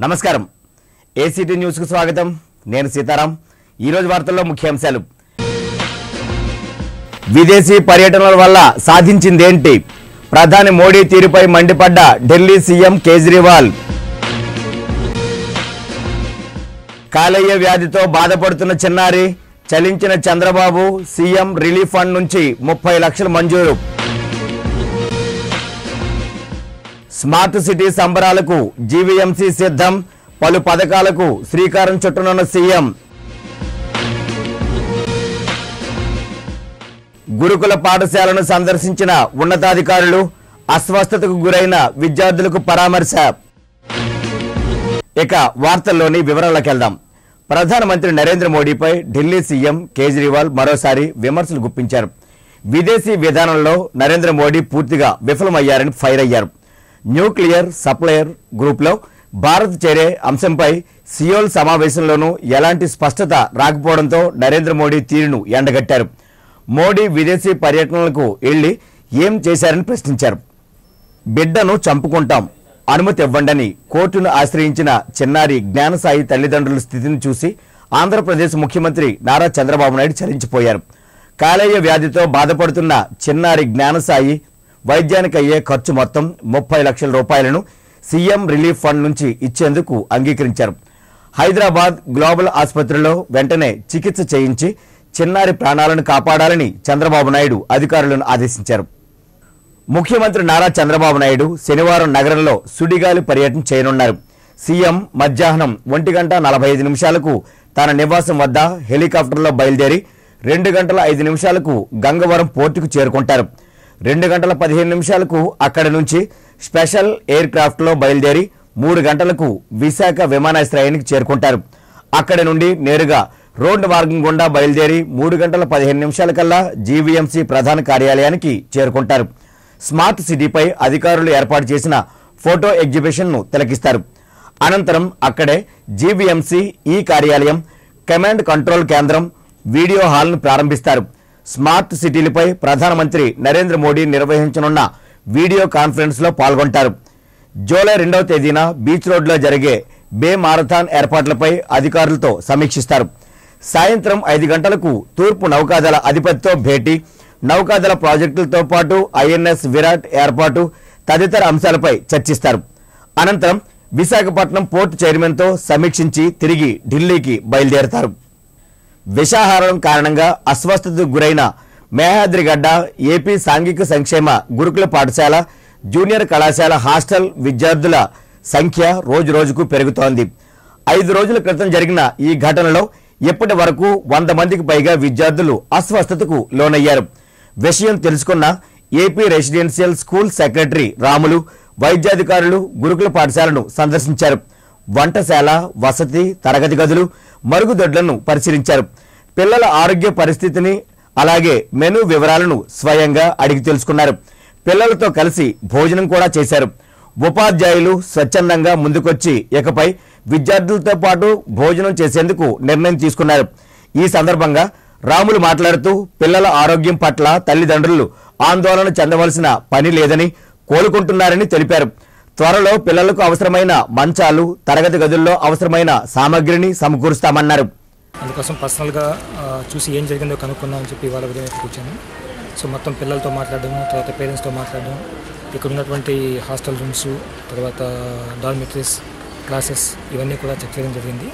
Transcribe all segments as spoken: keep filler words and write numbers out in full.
నమస్కారం ACT news కు స్వాగతం నేను సీతారాం ఈ రోజు వార్తల్లో ముఖ్యాంశాలు విదేశీ పర్యటనల వల్ల సాధించిందేంటి ప్రధాని మోడీ తీరుపై మండిపడ్డ ఢిల్లీ సీఎం కేజ్రీవాల్ కాలేయ వ్యాధితో బాధపడుతున్న చిన్నారి చలించిన చంద్రబాబు సీఎం రిలీఫ్ ఫండ్ నుంచి ముప్పై లక్షలు మంజూరు స్మార్ట్ సిటీ సంబరాలకు జీవీఎంసీ సిద్ధం పలు పథకాలకు శ్రీకారం చుట్టనున్న సీఎం గురుకుల పాఠశాలను సందర్శించిన ఉన్నతాధికారులు అస్వస్థతకు గురైన విద్యార్థులకు పరామర్శ ఇక వార్తల్లోని వివరాలకు వెళ్దాం ప్రధానమంత్రి నరేంద్ర మోడీపై ఢిల్లీ సీఎం కేజ్రీవాల్ మరోసారి విమర్శలు గుప్పించారు విదేశీ విధానంలో నరేంద్ర మోడీ పూర్తిగా విఫలమయ్యారని ఫైర్ అయ్యారు న్యూక్లియర్ సప్లయర్ గ్రూప్లో భారత్ చేరే అంశంపై సియోల్ సమావేశంలోనూ ఎలాంటి స్పష్టత రాకపోవడంతో నరేంద్ర మోడీ తీరును ఎండగట్టారు మోడీ విదేశీ పర్యటనలకు వెళ్లి ఏం చేశారని ప్రశ్నించారు బిడ్డను చంపుకుంటాం అనుమతి ఇవ్వండని కోర్టును ఆశ్రయించిన చిన్నారి జ్ఞానసాయి తల్లిదండ్రుల స్థితిని చూసి ఆంధ్రప్రదేశ్ ముఖ్యమంత్రి నారా చంద్రబాబు నాయుడు చలించిపోయారు కాలేయ వ్యాధితో బాధపడుతున్న చిన్నారి జ్ఞానసాయి వైద్యానికి అయ్యే ఖర్చు మొత్తం ముప్పై లక్షల రూపాయలను సీఎం రిలీఫ్ ఫండ్ నుంచి ఇచ్చేందుకు అంగీకరించారు హైదరాబాద్ గ్లోబల్ ఆసుపత్రిలో వెంటనే చికిత్స చేయించి చిన్నారి ప్రాణాలను కాపాడాలని చంద్రబాబు నాయుడు అధికారులను ఆదేశించారు ముఖ్యమంత్రి నారా చంద్రబాబు నాయుడు శనివారం నగరంలో సుడిగాలి పర్యటన చేయనున్నారు సీఎం మధ్యాహ్నం ఒంటి గంట నలభై ఐదు నిమిషాలకు తన నివాసం వద్ద హెలికాప్టర్లో బయలుదేరి రెండు గంటల ఐదు నిమిషాలకు గంగవరం పోర్టుకు చేరుకుంటారు రెండు గంటల పదిహేను నిమిషాలకు అక్కడి నుంచి స్పెషల్ ఎయిర్ క్రాఫ్ట్ లో బయలుదేరి మూడు గంటలకు విశాఖ విమానాశ్రయానికి చేరుకుంటారు అక్కడి నుండి నేరుగా రోడ్డు మార్గం గుండా బయలుదేరి మూడు గంటల పదిహేను నిమిషాలకల్లా జీవీఎంసీ ప్రధాన కార్యాలయానికి చేరుకుంటారు స్మార్ట్ సిటీపై అధికారులు ఏర్పాటు చేసిన ఫోటో ఎగ్జిబిషన్ ను తిలకిస్తారు అనంతరం అక్కడే జీవీఎంసీ ఈ కార్యాలయం కమాండ్ కంట్రోల్ కేంద్రం వీడియో హాల్ ను ప్రారంభిస్తారు స్మార్ట్ సిటీలపై ప్రధానమంత్రి నరేంద్ర మోడీ నిర్వహించనున్న వీడియో కాన్ఫరెన్స్ లో పాల్గొంటారు జూలై రెండవ తేదీన బీచ్ రోడ్ లో జరిగే బే మారథాన్ ఏర్పాట్లపై అధికారులతో సమీక్షిస్తారు సాయంత్రం ఐదు గంటలకు తూర్పు నౌకాదళ అధిపతితో భేటీ నౌకాదళ ప్రాజెక్టులతో పాటు ఐఎన్ఎస్ విరాట్ ఏర్పాటు తదితర అంశాలపై చర్చిస్తారు అనంతరం విశాఖపట్నం పోర్టు చైర్మన్ తో సమీక్షించి తిరిగి ఢిల్లీకి బయలుదేరతారు విషాహారం కారణంగా అస్వస్థతకు గురైన మేహాద్రిగడ్డ ఏపీ సాంఘిక సంక్షేమ గురుకుల పాఠశాల జూనియర్ కళాశాల హాస్టల్ విద్యార్థుల సంఖ్య రోజు రోజుకు పెరుగుతోంది ఐదు రోజుల క్రితం జరిగిన ఈ ఘటనలో ఇప్పటి వరకు వంద మందికి పైగా విద్యార్థులు అస్వస్థతకు లోనయ్యారు విషయం తెలుసుకున్న AP residential school secretary Ramulu వైద్యాధికారులు గురుకుల పాఠశాలను సందర్శించారు వంటశాల వసతి తరగతి గదులు మరుగుదొడ్లను పరిశీలించారు పిల్లల ఆరోగ్య పరిస్థితిని అలాగే మెనూ వివరాలను స్వయంగా అడిగి తెలుసుకున్నారు పిల్లలతో కలిసి భోజనం కూడా చేశారు ఉపాధ్యాయులు స్వచ్ఛందంగా ముందుకొచ్చి ఇకపై విద్యార్థులతో పాటు భోజనం చేసేందుకు నిర్ణయం తీసుకున్నారు ఈ సందర్భంగా రాములు మాట్లాడుతూ పిల్లల ఆరోగ్యం పట్ల తల్లిదండ్రులు ఆందోళన చెందవలసిన పని లేదని కోలుకుంటున్నారని తెలిపారు త్వరలో పిల్లలకు అవసరమైన మంచాలు తరగతి గదుల్లో అవసరమైన సామగ్రిని సమకూరుస్తామన్నారు అందుకోసం పర్సనల్గా చూసి ఏం జరిగిందో కనుక్కుందామని చెప్పి వాళ్ళ ఉదయం కూర్చాను సో మొత్తం పిల్లలతో మాట్లాడడం తర్వాత పేరెంట్స్తో మాట్లాడడం ఇక్కడ ఉన్నటువంటి హాస్టల్ రూమ్స్ తర్వాత డార్మిటరీస్ క్లాసెస్ ఇవన్నీ కూడా చెక్ చేయడం జరిగింది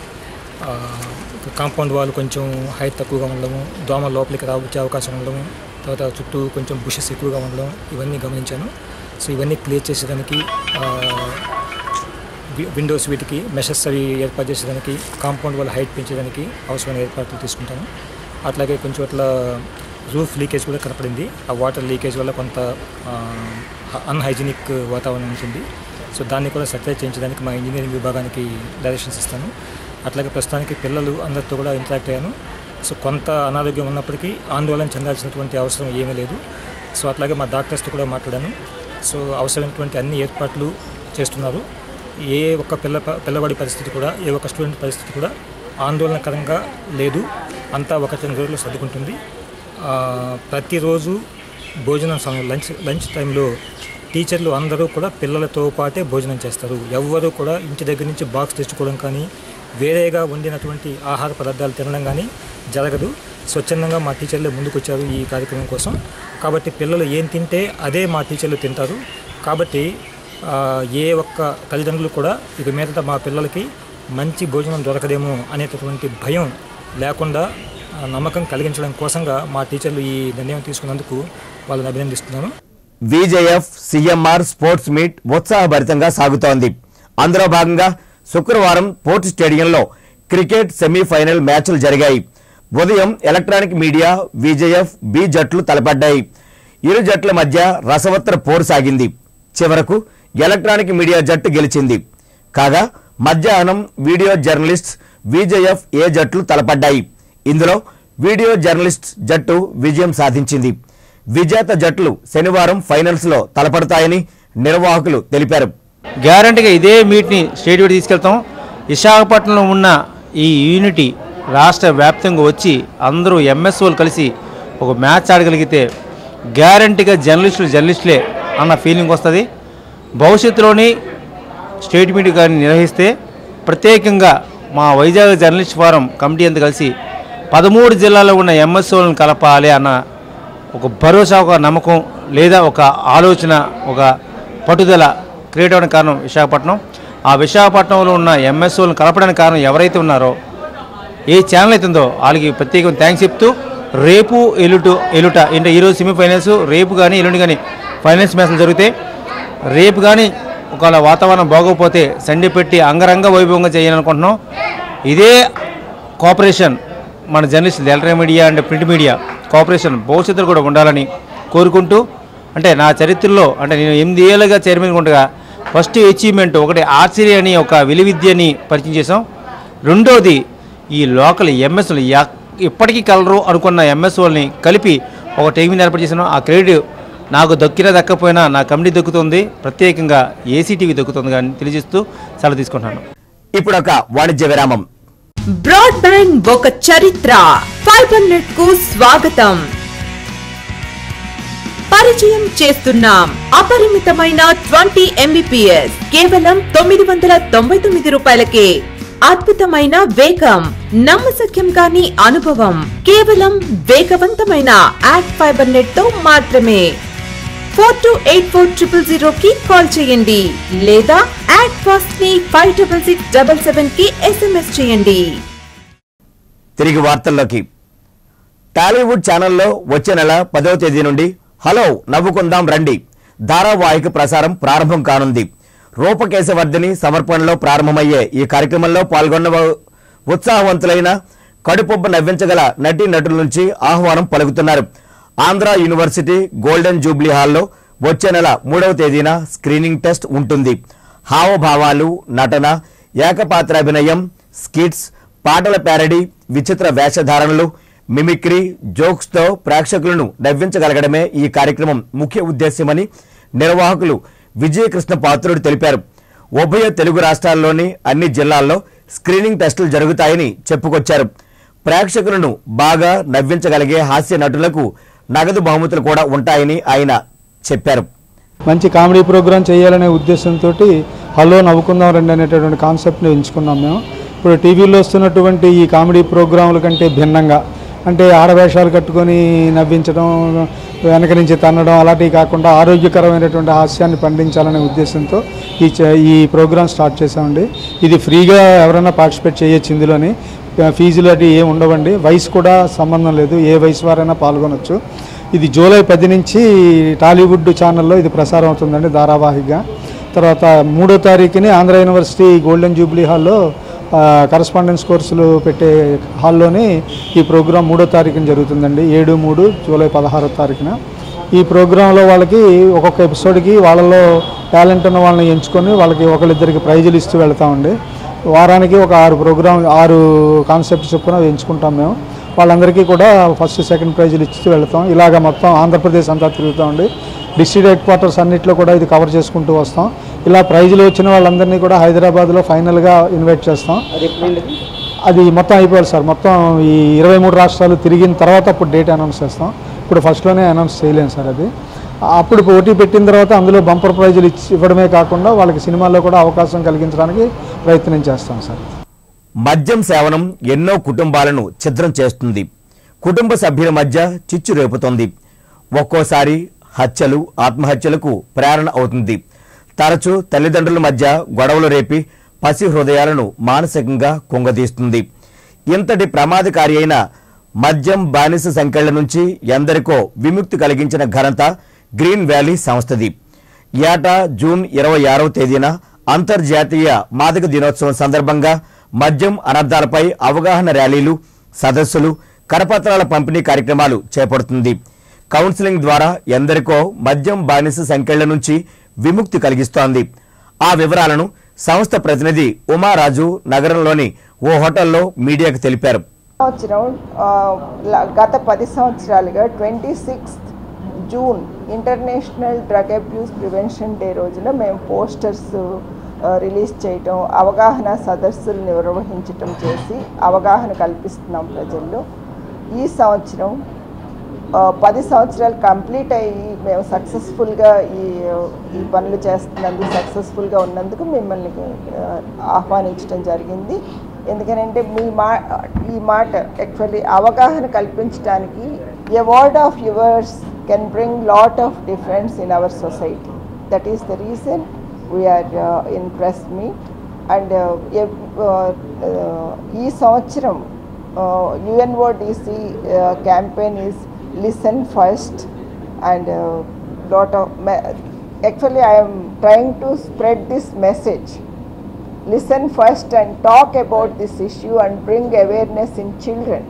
కాంపౌండ్ వాళ్ళు కొంచెం హైట్ తక్కువగా ఉండడము దోమ లోపలికి రావచ్చే అవకాశం ఉండడము తర్వాత చుట్టూ కొంచెం బుషెస్ ఎక్కువగా ఉండడం ఇవన్నీ గమనించాను సో ఇవన్నీ క్లియర్ చేసేదానికి విండోస్ వీటికి మెషెస్ అవి ఏర్పాటు చేసేదానికి కాంపౌండ్ వాళ్ళ హైట్ పెంచేదానికి అవసరమైన ఏర్పాట్లు తీసుకుంటాను అట్లాగే కొంచెం అట్లా రూఫ్ లీకేజ్ కూడా కనపడింది ఆ వాటర్ లీకేజ్ వల్ల కొంత అన్హైజీనిక్ వాతావరణం ఉంటుంది సో దాన్ని కూడా సర్వే చేయించడానికి మా ఇంజనీరింగ్ విభాగానికి డైరెక్షన్స్ ఇస్తాను అట్లాగే ప్రస్తుతానికి పిల్లలు అందరితో కూడా ఇంటరాక్ట్ అయ్యాను సో కొంత అనారోగ్యం ఉన్నప్పటికీ ఆందోళన చెందాల్సినటువంటి అవసరం ఏమీ లేదు సో అట్లాగే మా డాక్టర్స్తో కూడా మాట్లాడాను సో అవసరమైనటువంటి అన్ని ఏర్పాట్లు చేస్తున్నారు ఏ ఒక్క పిల్ల పిల్లవాడి పరిస్థితి కూడా ఏ ఒక్క స్టూడెంట్ పరిస్థితి కూడా ఆందోళనకరంగా లేదు అంతా ఒక రెండు రోజుల్లో సర్దుకుంటుంది ప్రతిరోజు భోజనం సమయం లంచ్ లంచ్ టైంలో టీచర్లు అందరూ కూడా పిల్లలతో పాటే భోజనం చేస్తారు. ఎవ్వరూ కూడా ఇంటి దగ్గర నుంచి బాక్స్ తెచ్చుకోవడం కానీ వేరేగా వండినటువంటి ఆహార పదార్థాలు తినడం కానీ జరగదు. స్వచ్ఛందంగా మా టీచర్లే ముందుకు వచ్చారు ఈ కార్యక్రమం కోసం. కాబట్టి పిల్లలు ఏం తింటే అదే మా టీచర్లు తింటారు. కాబట్టి ఏ ఒక్క తల్లిదండ్రులు కూడా ఇక మీదట మా పిల్లలకి మంచి భోజనం దొరకదేమో అనేటటువంటి భయం లేకుండా నమ్మకం కలిగించడం కోసంగా మా టీచర్లు ఈ నిర్ణయం తీసుకున్నందుకు వాళ్ళని అభినందిస్తున్నాను. విజేఎఫ్ సిఎంఆర్ స్పోర్ట్స్ మీట్ ఉత్సాహభరితంగా సాగుతోంది. అందులో భాగంగా శుక్రవారం పోర్ట్ స్టేడియంలో క్రికెట్ సెమీఫైనల్ మ్యాచ్లు జరిగాయి. ఉదయం ఎలక్ట్రానిక్ మీడియా విజేఎఫ్ బి జట్లు తలపడ్డాయి. ఇరు జట్ల మధ్య రసవత్తర పోరు సాగింది. చివరకు ఎలక్ట్రానిక్ మీడియా జట్టు గెలిచింది. కాగా మధ్యాహ్నం వీడియో జర్నలిస్ట్ విజేఎఫ్ ఏ జట్లు తలపడ్డాయి. ఇందులో వీడియో జర్నలిస్ట్ జట్టు విజయం సాధించింది. విజేత జట్లు శనివారం ఫైనల్స్ లో తలపడతాయని నిర్వాహకులు తెలిపారు. గ్యారంటీగా ఇదే మీట్ని స్టేడియం తీసుకెళ్తాం. విశాఖపట్నంలో ఉన్న ఈ యూనిటీ రాష్ట్ర వ్యాప్తంగా వచ్చి అందరూ ఎంఎస్ఓలు కలిసి ఒక మ్యాచ్ ఆడగలిగితే గ్యారంటీగా జర్నలిస్టులు జర్నలిస్టులే అన్న ఫీలింగ్ వస్తుంది. భవిష్యత్తులోని స్టేట్ మీట్ కానీ నిర్వహిస్తే ప్రత్యేకంగా మా వైజాగ్ జర్నలిస్ట్ ఫోరం కమిటీ అంతా కలిసి పదమూడు జిల్లాల్లో ఉన్న ఎంఎస్ఓలను కలపాలి అన్న ఒక భరోసా, ఒక నమ్మకం లేదా ఒక ఆలోచన, ఒక పట్టుదల క్రియేట్ అవ్వడానికి కారణం విశాఖపట్నం. ఆ విశాఖపట్నంలో ఉన్న ఎంఎస్ఓలను కలపడానికి కారణం ఎవరైతే ఉన్నారో, ఏ ఛానల్ అవుతుందో వాళ్ళకి ప్రత్యేకంగా థ్యాంక్స్ చెప్తూ రేపు ఎలుటు ఎలుట అంటే ఈరోజు సెమీఫైనల్స్, రేపు కానీ ఎల్లుండి కానీ ఫైనల్స్ మ్యాచ్లు జరిగితే, రేపు కానీ ఒకవేళ వాతావరణం బాగోకపోతే సండే పెట్టి అంగరంగ వైభవంగా చేయాలనుకుంటున్నాం. ఇదే కోఆపరేషన్ మన జర్నలిస్టులు electronic media and print media cooperation భవిష్యత్తులో కూడా ఉండాలని కోరుకుంటూ, అంటే నా చరిత్రలో అంటే నేను ఎనిమిది ఏళ్ళుగా చైర్మన్గా ఉండగా ఫస్ట్ అచీవ్మెంట్ ఒకటి ఆర్చరీ అని ఒక విలువిద్యని పరిచయం చేసాం. రెండోది ఈ లోకల్ ఎంఎస్ఓలు ఇప్పటికీ కలరు అనుకున్న ఎంఎస్ఓల్ని కలిపి ఒక టీవీని ఏర్పాటు చేసాను. ఆ క్రెడిట్ నాకు దక్కినా దక్కపోయినా నా కమిటీ దక్కుతుంది, ప్రత్యేకంగా ఏసీటీవీ దక్కుతుంది కానీ తెలియజేస్తూ సెలవు తీసుకుంటున్నాను. ఇప్పుడు ఒక వాణిజ్య విరామం. బ్రాడ్బ్యాండ్ ఒక చరిత్ర. ఫైబర్ నెట్ కు స్వాగతం. పరిచయం చేస్తున్నాం అపరిమితమైన ట్వంటీ ఎంబీపీఎస్ కేవలం తొమ్మిది వందల తొంభై తొమ్మిది రూపాయలకే. అద్భుతమైన వేగం, నమ్మశక్యం కాని అనుభవం కేవలం వేగవంతమైన యాడ్ ఫైబర్ నెట్ తో మాత్రమే. Four two eight four triple zero కి కాల్ చేయండి లేదా యాడ్ ఫాస్ట్ ని five double six double seven కి ఎస్ఎంఎస్ చేయండి. తిరిగి వార్తల్లోకి. టాలీవుడ్ ఛానల్లో వచ్చే నెల పదవ తేదీ నుండి హలో నవ్వుకుందాం రండి ధారావాహిక ప్రసారం ప్రారంభం కానుంది. రూపకేశవర్ధిని సమర్పణలో ప్రారంభమయ్యే ఈ కార్యక్రమంలో పాల్గొన్న ఉత్సాహవంతులైన కడుపొబ్బ నవ్వించగల నటీ నటుల నుంచి ఆహ్వానం పలుకుతున్నారు. ఆంధ్ర యూనివర్సిటీ గోల్డెన్ జూబ్లీ హాల్లో వచ్చే నెల మూడవ తేదీన స్క్రీనింగ్ టెస్ట్ ఉంటుంది. హావభావాలు, నటన, ఏకపాత్రాభినయం, స్కిట్స్, పాటల ప్యారడీ, విచిత్ర వేషధారణలు, మిమిక్రీ, జోక్స్తో ప్రేక్షకులను నవ్వించగలగడమే ఈ కార్యక్రమం ముఖ్య ఉద్దేశ్యమని నిర్వాహకులు విజయకృష్ణ పాత్రుడు తెలిపారు. ఉభయ తెలుగు రాష్ట్రాల్లోని అన్ని జిల్లాల్లో స్క్రీనింగ్ టెస్టులు జరుగుతాయని చెప్పుకొచ్చారు. ప్రేక్షకులను బాగా నవ్వించగలిగే హాస్య నటులకు నగదు బహుమతులు కూడా ఉంటాయని ఆయన చెప్పారు. మంచి కామెడీ ప్రోగ్రాం చేయాలనే ఉద్దేశంతో హలో నవ్వుకుందాం రండి అనేటటువంటి కాన్సెప్ట్ని ఎంచుకున్నాం మేము. ఇప్పుడు టీవీలో వస్తున్నటువంటి ఈ కామెడీ ప్రోగ్రాముల కంటే భిన్నంగా, అంటే ఆడవేషాలు కట్టుకొని నవ్వించడం, వెనక నుంచి తన్నడం అలాంటివి కాకుండా ఆరోగ్యకరమైనటువంటి హాస్యాన్ని పండించాలనే ఉద్దేశంతో ఈ ఈ ప్రోగ్రాం స్టార్ట్ చేసామండి. ఇది ఫ్రీగా ఎవరైనా పార్టిసిపేట్ చేయొచ్చు. ఇందులోని ఫీజులు అటు ఏమి ఉండవండి. వయసు కూడా సంబంధం లేదు, ఏ వయసు వారైనా పాల్గొనవచ్చు. ఇది జూలై పది నుంచి టాలీవుడ్ ఛానల్లో ఇది ప్రసారం అవుతుందండి ధారావాహికగా. తర్వాత మూడో తారీఖుని ఆంధ్ర యూనివర్సిటీ గోల్డెన్ జూబ్లీ హాల్లో కరస్పాండెన్స్ కోర్సులు పెట్టే హాల్లోని ఈ ప్రోగ్రాం మూడో తారీఖున జరుగుతుందండి. ఏడు మూడు జూలై పదహారో తారీఖున ఈ ప్రోగ్రాంలో వాళ్ళకి ఒక్కొక్క ఎపిసోడ్కి వాళ్ళలో టాలెంట్ ఉన్న వాళ్ళని ఎంచుకొని వాళ్ళకి ఒకళ్ళిద్దరికి ప్రైజులు ఇస్తూ వెళ్తామండి. వారానికి ఒక ఆరు ప్రోగ్రాం ఆరు కాన్సెప్ట్స్ చొప్పున ఎంచుకుంటాం మేము. వాళ్ళందరికీ కూడా ఫస్ట్ సెకండ్ ప్రైజులు ఇస్తూ వెళ్తాం. ఇలాగ మొత్తం ఆంధ్రప్రదేశ్ అంతా తిరుగుతామండి. డిస్ట్రిక్ట్ హెడ్ క్వార్టర్స్ అన్నింటిలో కూడా ఇది కవర్ చేసుకుంటూ వస్తాం. ఇలా ప్రైజులు వచ్చిన వాళ్ళందరినీ కూడా హైదరాబాద్లో ఫైనల్గా ఇన్వైట్ చేస్తాం. అది మొత్తం అయిపోవాలి సార్. మొత్తం ఈ ఇరవై మూడు రాష్ట్రాలు తిరిగిన తర్వాత అప్పుడు డేట్ అనౌన్స్ చేస్తాం. ఇప్పుడు ఫస్ట్లోనే అనౌన్స్ చేయలేము సార్. అది అప్పుడు పోటీ పెట్టిన తర్వాత అందులో బంపర్ ప్రైజులు ఇచ్చి ఇవ్వడమే కాకుండా వాళ్ళకి సినిమాల్లో కూడా అవకాశం కలిగించడానికి ప్రయత్నం చేస్తాం సార్. మద్యం సేవనం ఎన్నో కుటుంబాలను ఛిద్రం చేస్తుంది, కుటుంబ సభ్యుల మధ్య చిచ్చు రేపుతోంది. ఒక్కోసారి హత్యలు ఆత్మహత్యలకు ప్రేరణ అవుతుంది. తరచూ తల్లిదండ్రుల మధ్య గొడవలు రేపి పసి హృదయాలను మానసికంగా కుంగదీస్తుంది. ఇంతటి ప్రమాదకారి అయిన మద్యం బానిస సంకెళ్ల నుంచి ఎందరికో విముక్తి కలిగించిన ఘనత గ్రీన్ వ్యాలీ సంస్థది. ఏటా జూన్ ఇరవై ఆరవ తేదీన అంతర్జాతీయ మాదక దినోత్సవం సందర్భంగా మద్యం అనర్థాలపై అవగాహన ర్యాలీలు, సదస్సులు, కరపత్రాల పంపిణీ కార్యక్రమాలు చేపడుతుంది. కౌన్సిలింగ్ ద్వారా ఎందరికో మద్యం బానిస సంకెళ్ల నుంచి విముక్తి కలిగిస్తోంది. ఆ వివరాలను సంస్థ ప్రతినిధి ఉమారాజు నగరంలోని ఓ హోటల్లో మీడియాకు తెలిపారు. గత పది సంవత్సరాలుగా twenty sixth June international drug abuse prevention day రోజున మేము పోస్టర్స్ రిలీజ్ చేయటం, అవగాహన సదస్సులు నిర్వహించటం చేసి అవగాహన కల్పిస్తున్నాం ప్రజల్లో. ఈ సంవత్సరం పది సంవత్సరాలు కంప్లీట్ అయ్యి మేము సక్సెస్ఫుల్గా ఈ ఈ పనులు చేస్తున్నందుకు, సక్సెస్ఫుల్గా ఉన్నందుకు మిమ్మల్ని ఆహ్వానించడం జరిగింది. ఎందుకనంటే మీ మా ఈ మాట యాక్చువల్లీ అవగాహన కల్పించడానికి a word of yours can bring lot of difference in our society. That is the reason we are in press meet. And ఈ సంవత్సరం UNODC campaign is listen first, and uh, lot of actually I am trying to spread this message. Listen first and talk about this issue and bring awareness in children.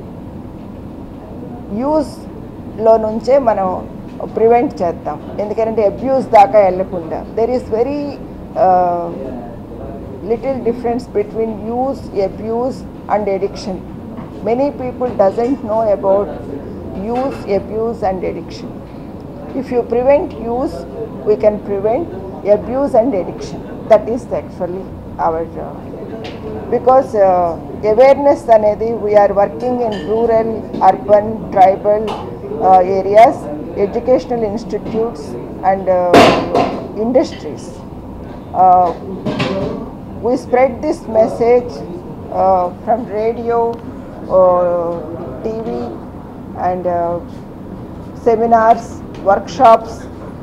Use లో నుంచే మనం prevent చేద్దాం, ఎందుకంటే abuse దాకా వెళ్ళకుండా. There is very little difference between use, abuse and addiction. Many people doesn't know about use, abuse and addiction. If you prevent use, we can prevent abuse and addiction. That is actually our uh, because uh, awareness anedi we are working in rural, urban, tribal uh, areas, educational institutes and uh, industries. Uh, we spread this message uh, from radio, uh, T V and uh, seminars, workshops.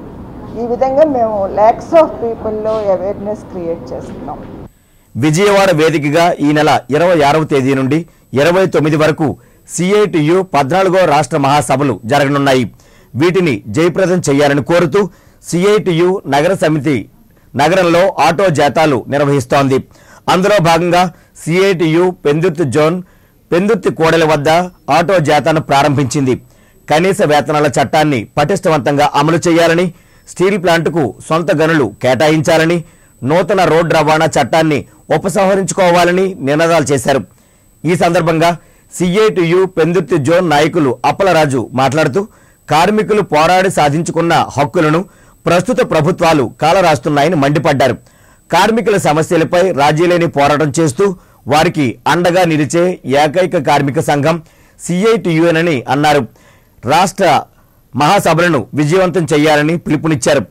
ఈ విధంగా మేము lakhs of పీపుల్లో awareness create చేస్తున్నాం. విజయవాడ వేదికగా ఈ నెల ఇరవై ఆరవ తేదీ నుండి ఇరవై తొమ్మిది వరకు సిఐటియు పద్నాలుగో రాష్ట్ర మహాసభలు జరగనున్నాయి. వీటిని జయప్రదం చేయాలని కోరుతూ సిఐటియు నగర సమితి నగరంలో ఆటో జాతాలు నిర్వహిస్తోంది. అందులో భాగంగా సిఐటియు పెందుర్తి జోన్ పెందుర్తి కోడెల వద్ద ఆటో జాతాను ప్రారంభించింది. కనీస వేతనాల చట్టాన్ని పటిష్టవంతంగా అమలు చేయాలని, స్టీల్ ప్లాంటుకు సొంత గనులు కేటాయించాలని, నూతన రోడ్డు రవాణా చట్టాన్ని ఉపసంహరించుకోవాలని నినాదాలు చేశారు. ఈ సందర్భంగా సిఐటియు పెందుర్తి జోన్ నాయకులు అప్పలరాజు మాట్లాడుతూ కార్మికులు పోరాడి సాధించుకున్న హక్కులను ప్రస్తుత ప్రభుత్వాలు కాలరాస్తున్నాయని మండిపడ్డారు. కార్మికుల సమస్యలపై రాజీలేని పోరాటం చేస్తూ వారికి అండగా నిలిచే ఏకైక కార్మిక సంఘం సిఐటియునని అన్నారు. రాష్ట్ర మహాసభలను విజయవంతం చేయాలని పిలుపునిచ్చారు.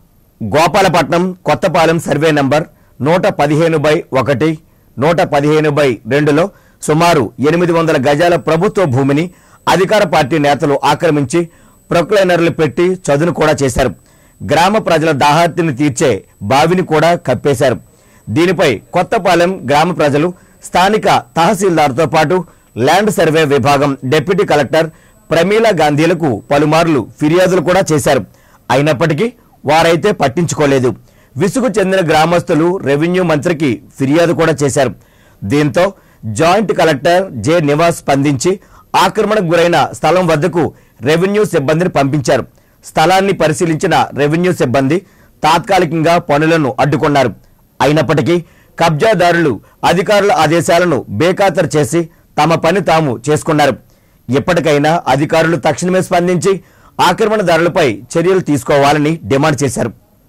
గోపాలపట్నం కొత్తపాలెం సర్వే నంబర్ నూట పదిహేను బై ఒకటి నూట పదిహేను బై రెండులో సుమారు ఎనిమిది వందల గజాల ప్రభుత్వ భూమిని అధికార పార్టీ నేతలు ఆక్రమించి ప్రొక్లైనర్లు పెట్టి చదును కూడా చేశారు. గ్రామ ప్రజల దాహార్తిని తీర్చే బావిని కూడా కప్పేశారు. దీనిపై కొత్తపాలెం గ్రామ ప్రజలు స్థానిక తహసీల్దార్తో పాటు ల్యాండ్ సర్వే విభాగం డిప్యూటీ కలెక్టర్ ప్రమీలా గాంధీలకు పలుమార్లు ఫిర్యాదులు కూడా చేశారు. అయినప్పటికీ వారైతే పట్టించుకోలేదు. విసుగు చెందిన గ్రామస్తులు రెవెన్యూ మంత్రికి ఫిర్యాదు కూడా చేశారు. దీంతో జాయింట్ కలెక్టర్ జె నివాస్ స్పందించి ఆక్రమణకు గురైన స్థలం వద్దకు రెవెన్యూ సిబ్బందిని పంపించారు. స్థలాన్ని పరిశీలించిన రెవెన్యూ సిబ్బంది తాత్కాలికంగా పనులను అడ్డుకున్నారు. అయినప్పటికీ కబ్జాదారులు అధికారుల ఆదేశాలను బేఖాతరు చేసి తమ పని తాము చేసుకున్నారు. ఇప్పటికైనా అధికారులు తక్షణమే స్పందించి ఆక్రమణదారులపై చర్యలు తీసుకోవాలని డిమాండ్ చేశారు.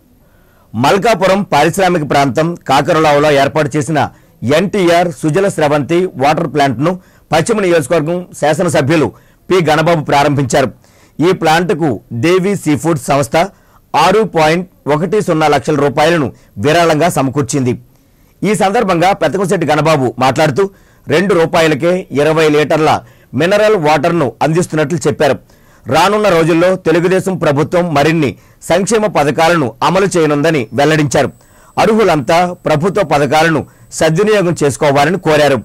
మల్కాపురం పారిశ్రామిక ప్రాంతం కాకరలావులో ఏర్పాటు చేసిన ఎన్టీఆర్ సుజల స్రవంతి వాటర్ ప్లాంట్ను పశ్చిమ నియోజకవర్గం శాసనసభ్యులు పి గణబాబు ప్రారంభించారు. ఈ ప్లాంట్కు దేవి సీ ఫుడ్ సంస్థ ఆరు పాయింట్ ఒకటి సున్నా లక్షల రూపాయలను విరాళంగా సమకూర్చింది. ఈ సందర్భంగా పెద్దకంశెట్టి గణబాబు మాట్లాడుతూ రెండు రూపాయలకే ఇరవై లీటర్ల మినరల్ వాటర్ను అందిస్తున్నట్లు చెప్పారు. రానున్న రోజుల్లో తెలుగుదేశం ప్రభుత్వం మరిన్ని సంక్షేమ పథకాలను అమలు చేయనుందని వెల్లడించారు. అర్హులంతా ప్రభుత్వ పథకాలను సద్వినియోగం చేసుకోవాలని కోరారు.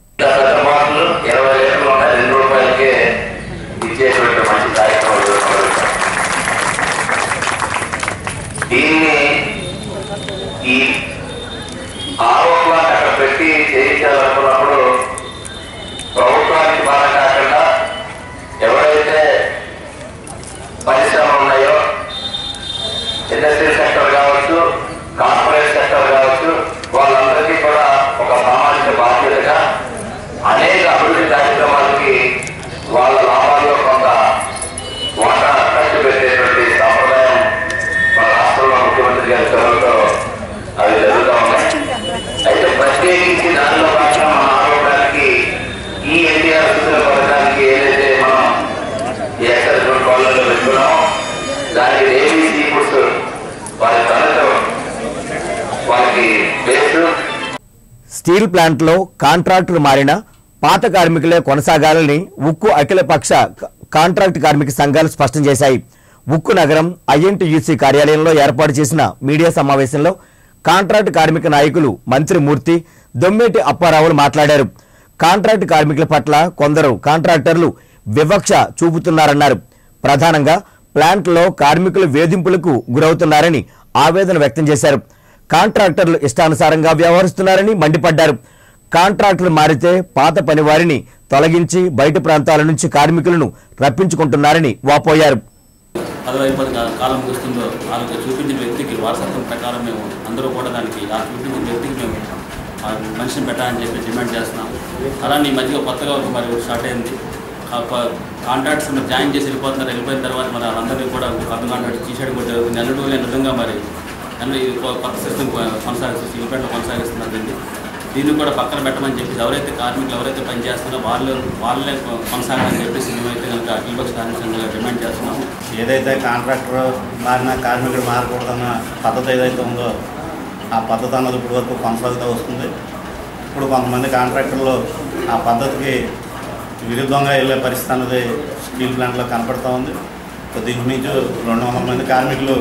పెట్టి చేయించాలనుకున్నప్పుడు ప్రభుత్వానికి బాధ కాకుండా ఎవరైతే పరిశ్రమలు ఉన్నాయో ఇండస్ట్రియల్ సెక్టర్ కావచ్చు, కార్పొరేట్ సెక్టర్ కావచ్చు, వాళ్ళందరికీ కూడా ఒక సామాజిక బాధ్యతగా అనేక అభివృద్ధి కార్యక్రమాలకి వాళ్ళ లాభాల్లో కొంత వాటా ఖర్చు పెట్టేటువంటి సంప్రదాయం మన రాష్ట్రంలో ముఖ్యమంత్రి గారి చొరవతో అవి జరుగుతూ ఉన్నాయి. అయితే ప్రత్యేకించి దానిలో భాగంగా మన ఆరోగ్యానికి ఈ ఎన్టీఆర్ సుశీల పథకానికి ఏదైతే మనం ఎక్సైజ్ కాలేజీలో పెట్టుకున్నామో దానికి ఏబీసీ ఫుడ్స్ వారి తనతో వారికి బేస్. స్టీల్ ప్లాంట్లో కాంట్రాక్టులు మారిన పాత కార్మికులే కొనసాగాలని ఉక్కు అఖిలపక్ష కాంట్రాక్ట్ కార్మిక సంఘాలు స్పష్టం చేశాయి. ఉక్కు నగరం ఐఎన్టీయూసీ కార్యాలయంలో ఏర్పాటు చేసిన మీడియా సమావేశంలో కాంట్రాక్ట్ కార్మిక నాయకులు మంత్రి మూర్తి, దొమ్మేటి అప్పారావులు మాట్లాడారు. కాంట్రాక్ట్ కార్మికుల పట్ల కొందరు కాంట్రాక్టర్లు వివక్ష చూపుతున్నారన్నారు. ప్రధానంగా ప్లాంట్లో కార్మికులు వేధింపులకు గురవుతున్నారని ఆవేదన వ్యక్తం చేశారు. కాంట్రాక్టర్లు ఇష్టానుసారంగా వ్యవహరిస్తున్నారని మండిపడ్డారు. కాంట్రాక్టులు మారితే పాత పనివారిని తొలగించి బయట ప్రాంతాల నుంచి కార్మికులను రప్పించుకుంటున్నారని వాపోయారు. పదవైపది కాలం వస్తుందో వాళ్ళకి చూపించిన వ్యక్తికి వారసత్వం ప్రకారం మేము అందరూ కూడా దానికి ఆ చూపించిన వ్యక్తికి మేము మనిషిని పెట్టాలని చెప్పి డిమాండ్ చేస్తున్నాం. అలానే ఈ మధ్య కొత్తగా ఒక మరి స్టార్ట్ అయింది. కాంట్రాక్ట్స్ మరి జాయిన్ చేసి వెళ్ళిపోతున్నారు. వెళ్ళిపోయిన తర్వాత మరి వాళ్ళందరినీ కూడా కొత్త కాంట్రాక్ట్ తీసేయడం కూడా జరుగుతుంది. నెల్లూరు లేని విధంగా మరి అన్ని కొత్త సిస్టమ్ కొనసాగిస్తుంది, ఇవ్వట్లో కొనసాగిస్తున్నదండి. దీన్ని కూడా పక్కన పెట్టమని చెప్పి ఎవరైతే కార్మికులు ఎవరైతే పనిచేస్తున్నారో వాళ్ళు వాళ్ళే కొనసాగాలని చెప్పేసి మేమైతే కనుక అఖిలపక్ష కార్మిక సంఘంగా డిమాండ్ చేస్తున్నాము. ఏదైతే కాంట్రాక్టర్ మారిన కార్మికుడు మారకూడదన్న పద్ధతి ఏదైతే ఉందో ఆ పద్ధతి అన్నది ఇప్పుడు వరకు కొనసాగుతూ వస్తుంది. ఇప్పుడు కొంతమంది కాంట్రాక్టర్లు ఆ పద్ధతికి విరుద్ధంగా వెళ్ళే పరిస్థితి అన్నది స్టీల్ ప్లాంట్లో కనపడుతూ ఉంది. దీని నుంచి రెండు వందల మంది కార్మికులు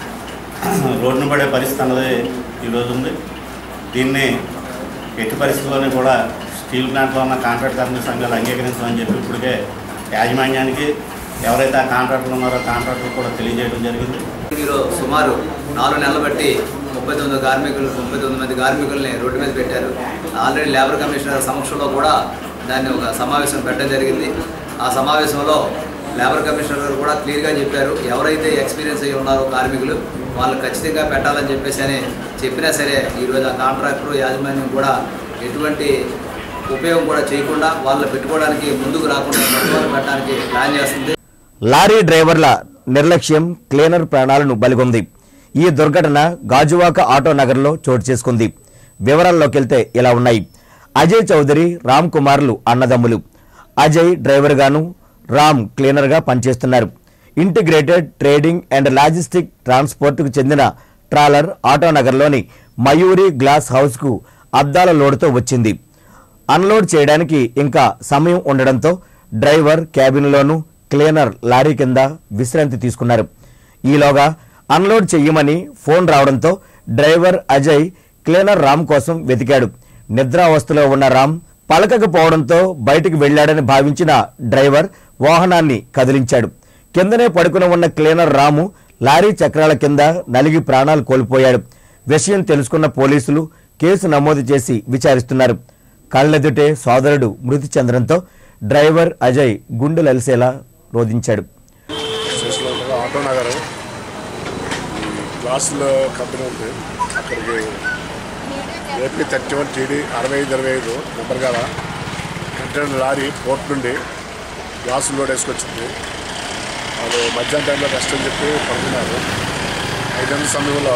రోడ్డును పడే పరిస్థితి అన్నది ఈరోజు ఉంది. దీన్ని ఎట్టి పరిస్థితుల్లోనే కూడా స్టీల్ ప్లాంట్లో ఉన్న కాంట్రాక్ట్ కార్మిక సంఘాలు అంగీకరించమని చెప్పి ఇప్పటికే యాజమాన్యానికి ఎవరైతే ఆ కాంట్రాక్టులు ఉన్నారో కాంట్రాక్టులు కూడా తెలియజేయడం జరిగింది. మీరు సుమారు నాలుగు నెలలు బట్టి ముప్పై తొమ్మిది కార్మికులు ముప్పై తొమ్మిది మంది కార్మికుల్ని రోడ్డు మీద పెట్టారు. ఆల్రెడీ లేబర్ కమిషనర్ సమక్షంలో కూడా దాన్ని ఒక సమావేశం పెట్టడం జరిగింది. ఆ సమావేశంలో లేబర్ కమిషనర్ గారు కూడా క్లియర్గా చెప్పారు, ఎవరైతే ఎక్స్పీరియన్స్ అయ్యి ఉన్నారో కార్మికులు వాళ్ళు ఖచ్చితంగా పెట్టాలని చెప్పేసి అని చెప్పినా సరే ఈరోజు ఆ కాంట్రాక్టర్ యాజమాన్యం కూడా ఎటువంటి ఉపయోగం కూడా చేయకుండా వాళ్ళు పెట్టుకోవడానికి ముందుకు రాకుండా పెట్టుబడులు పెట్టడానికి ప్లాన్ చేస్తుంది. లారీ డ్రైవర్ల నిర్లక్ష్యం క్లీనర్ ప్రాణాలను బలిగొంది. ఈ దుర్ఘటన గాజువాక ఆటో నగర్లో చోటు చేసుకుంది. వివరాల్లోకి వెళ్తే ఇలా ఉన్నాయి. అజయ్ చౌదరి, రామ్ కుమార్లు అన్నదమ్ములు. అజయ్ డ్రైవర్ గాను, రామ్ క్లీనర్ గా పనిచేస్తున్నారు. Integrated trading and logistic transport కు చెందిన ట్రాలర్ ఆటోనగర్లోని మయూరి గ్లాస్ హౌస్ కు అద్దాల లోడుతో వచ్చింది. అన్లోడ్ చేయడానికి ఇంకా సమయం ఉండడంతో డ్రైవర్ క్యాబిన్లోనూ క్లీనర్ లారీ కింద విశ్రాంతి తీసుకున్నారు. ఈలోగా అన్లోడ్ చెయ్యమని ఫోన్ రావడంతో డ్రైవర్ అజయ్ క్లీనర్ రామ్ కోసం వెతికాడు. నిద్రావస్థలో ఉన్న రామ్ పలకకపోవడంతో బయటికి వెళ్లాడని భావించిన డ్రైవర్ వాహనాన్ని కదిలించాడు. కిందనే పడుకుని ఉన్న క్లీనర్ రాము లారీ చక్రాల కింద నలిగి ప్రాణాలు కోల్పోయాడు. విషయం తెలుసుకున్న పోలీసులు కేసు నమోదు చేసి విచారిస్తున్నారు. కళ్లెదుటే సోదరుడు మృతి చెందడంతో డ్రైవర్ అజయ్ గుండెలలిసేలా రోధించాడు. ఆటోనగర్ గ్లాసులో కంపెనీ ఉంది, అక్కడికి ఏపీ థర్టీ వన్ టీడీ అరవై ఐదు ఇరవై ఐదు నెంబర్ గల కంటైనర్ లారీ పోర్ట్ నుండి గ్లాసు లోడ్ వేసుకొచ్చింది. వాళ్ళు మధ్యాహ్నం టైంలో రెస్ట్ అని చెప్పి పడుతున్నారు. ఐదు గంటల సమయంలో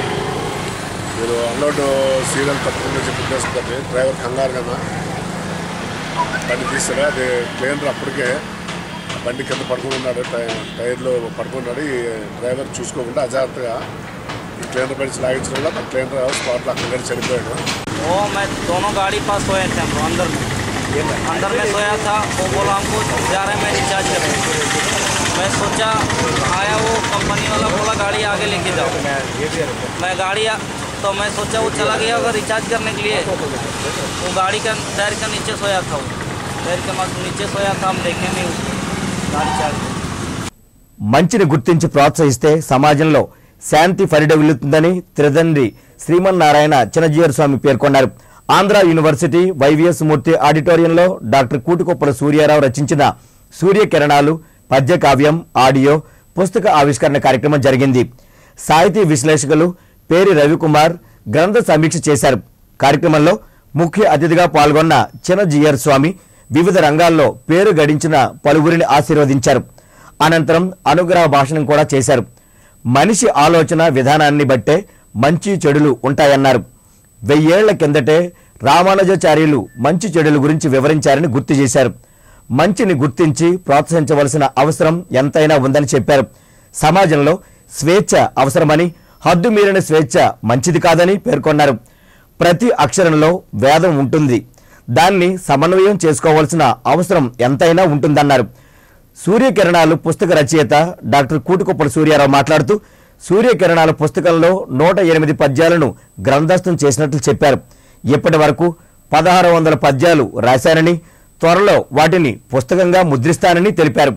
మీరు అన్లోడ్ సీరియల్ తప్పకుండా చెప్పి చేసుకుంటే డ్రైవర్ కంగారు కదా బండి తీస్తారా, అది క్లీనర్ అప్పటికే బండి కింద పడుకుని ఉన్నాడు, టైర్లో పడుకున్నాడు. ఈ డ్రైవర్ చూసుకోకుండా అజాగ్రత్తగా ఈ క్లీనర్ పడి లాగించడం వల్ల క్లీనర్ స్పాట్లో అక్కడ చనిపోయాడు. वो मैं दोनों गाड़ी पास सोए थे हम अंदर में अंदर में सोया था. वो बोला हमको जा रहे मैं रिचार्ज करें. मैं सोचा आया, वो कंपनी वाला बोला गाड़ी आगे लेके जाओ. मैं गाड़ी तो मैं सोचा वो चला गया अगर रिचार्ज करने के लिए. वो गाड़ी का टायर का नीचे सोया था, वो टायर के नीचे सोया था. हम देखे नहीं उसको गाड़ी चार्ज. మంచిని గుర్తించి ప్రోత్సహిస్తే సమాజంలో శాంతి పరిడవిల్లుతుందని త్రిదండ్రి శ్రీమన్నారాయణ చిన్నజీయర్ స్వామి పేర్కొన్నారు. ఆంధ్ర యూనివర్సిటీ వైవిఎస్ మూర్తి ఆడిటోరియంలో డాక్టర్ కూటుకొప్పల సూర్యారావు రచించిన సూర్యకిరణాలు పద్య కావ్యం ఆడియో పుస్తక ఆవిష్కరణ కార్యక్రమం జరిగింది. సాహితీ విశ్లేషకులు పేరి రవికుమార్ గ్రంథ సమీక్ష చేశారు. కార్యక్రమంలో ముఖ్య అతిథిగా పాల్గొన్న చిన్నజీయర్ స్వామి వివిధ రంగాల్లో పేరు గడించిన పలువురిని ఆశీర్వదించారు. అనంతరం అనుగ్రహ భాషణం కూడా చేశారు. మనిషి ఆలోచన విధానాన్ని బట్టే మంచి చెడులు ఉంటాయన్నారు. వెయ్యేళ్ల కిందటే రామానుజాచార్యులు మంచి చెడుల గురించి వివరించారని గుర్తు చేశారు. మంచిని గుర్తించి ప్రోత్సహించవలసిన అవసరం ఎంతైనా ఉందని చెప్పారు. సమాజంలో స్వేచ్ఛ అవసరమని, హద్దు మీరిన స్వేచ్ఛ మంచిది కాదని పేర్కొన్నారు. ప్రతి అక్షరంలో వేదం ఉంటుంది, దాన్ని సమన్వయం చేసుకోవాల్సిన అవసరం ఎంతైనా ఉంటుందన్నారు. సూర్యకిరణాలు పుస్తక రచయిత డాక్టర్ కూటుకొప్పల సూర్యారావు మాట్లాడుతూ సూర్యకిరణాల పుస్తకంలో నూట ఎనిమిది పద్యాలను గ్రంథస్థం చేసినట్లు చెప్పారు. ఇప్పటి వరకు పదహారు వందల పద్యాలు రాశారని, త్వరలో వాటిని పుస్తకంగా ముద్రిస్తానని తెలిపారు.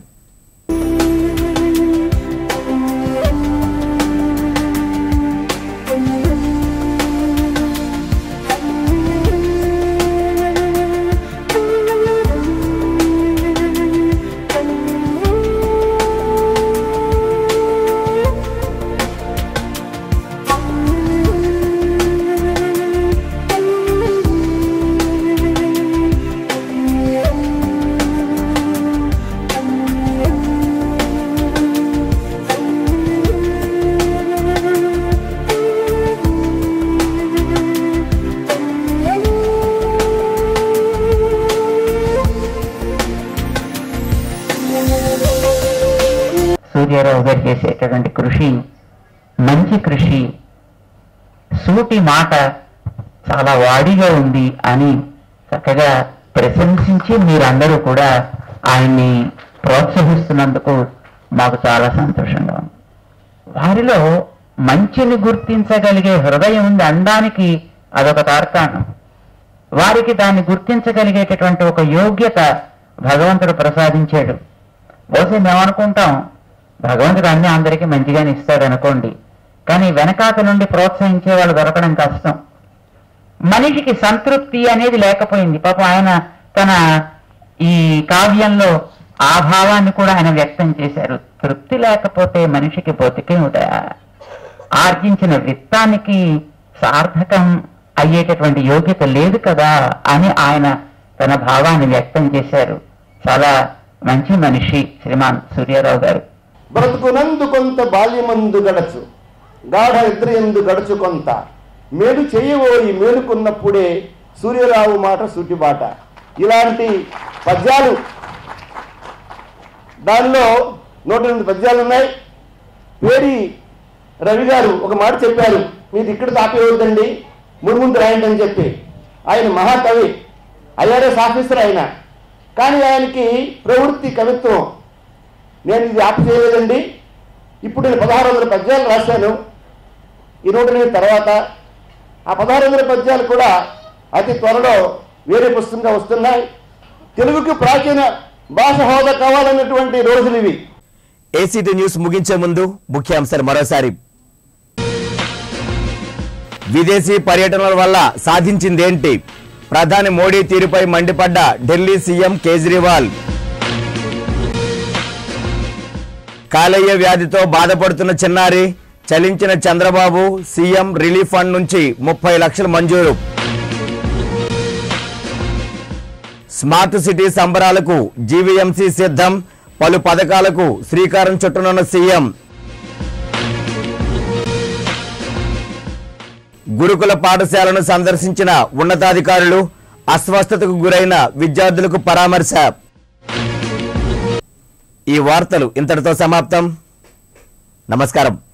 సూర్యారావు గారు చేసేటటువంటి కృషి మంచి కృషి, సూటి మాట చాలా వాడిగా ఉంది అని చక్కగా ప్రశంసించి మీరందరూ కూడా ఆయన్ని ప్రోత్సహిస్తున్నందుకు మాకు చాలా సంతోషంగా ఉంది. వారిలో మంచిని గుర్తించగలిగే హృదయం ఉంది అనడానికి అదొక తార్కాణం. వారికి దాన్ని గుర్తించగలిగేటటువంటి ఒక యోగ్యత భగవంతుడు ప్రసాదించాడు. బహుశా మేమనుకుంటాం భగవంతుడు అన్ని అందరికీ మంచిగానే ఇస్తాడు అనుకోండి, కానీ వెనకాత నుండి ప్రోత్సహించే వాళ్ళు దొరకడం కష్టం. మనిషికి సంతృప్తి అనేది లేకపోయింది. పాపం ఆయన తన ఈ కావ్యంలో ఆ భావాన్ని కూడా ఆయన వ్యక్తం చేశారు. తృప్తి లేకపోతే మనిషికి బతికేమిటా, ఆర్జించిన విత్తానికి సార్థకం అయ్యేటటువంటి యోగ్యత లేదు కదా అని ఆయన తన భావాన్ని వ్యక్తం చేశారు. చాలా మంచి మనిషి శ్రీమాన్ సూర్యారావు గారు. బ్రతుకునందు కొంత బాల్యమందు గడచు, గాఢ నిద్ర ఎందు గడచు కొంత, మేలు చేయబోయి మేలుకున్నప్పుడే సూర్యరావు మాట సూటిబాట. ఇలాంటి పద్యాలు, దానిలో నూట ఎనిమిది పద్యాలు ఉన్నాయి. పేరి రవి గారు ఒక మాట చెప్పారు, మీది ఇక్కడ తాపేయవద్దండి, ముందు ముందు రాయండి అని చెప్పి. ఆయన మహాకవి, ఐఆర్ఎస్ ఆఫీసర్ ఆయన, కానీ ఆయనకి ప్రవృత్తి కవిత్వం. నేను ఇది ఆపు చేయలేదండి, ఇప్పుడు నేను పదహారు వందల పద్యాలు రాశాను ఈ నూట ఎనిమిది తర్వాత. ఆ పదహారు వందల పద్యాలు కూడా అతి త్వరలో వేరే పుస్తకంగా వస్తున్నాయి. తెలుగుకి ప్రాచీన భాష హోదా కావాలన్నటువంటి రోజులు ఇవి. ఏసీటీ న్యూస్ ముగించే ముందు ముఖ్యాంశాలు మరోసారి. విదేశీ పర్యటనల వల్ల సాధించిందేంటి? ప్రధాని మోడీ తీరుపై మండిపడ్డ ఢిల్లీ సీఎం కేజ్రీవాల్. కాలేయ వ్యాధితో బాధపడుతున్న చిన్నారి, చలించిన చంద్రబాబు, సీఎం రిలీఫ్ ఫండ్ నుంచి ముప్పై లక్షలు మంజూరు. స్మార్ట్ సిటీ సంబరాలకు జీవీఎంసీ సిద్ధం, పలు పథకాలకు శ్రీకారం చుట్టనున్న సీఎం. గురుకుల పాఠశాలను సందర్శించిన ఉన్నతాధికారులు, అస్వస్థతకు గురైన విద్యార్థులకు పరామర్శ. ఈ వార్తలు ఇంతటితో సమాప్తం. నమస్కారం.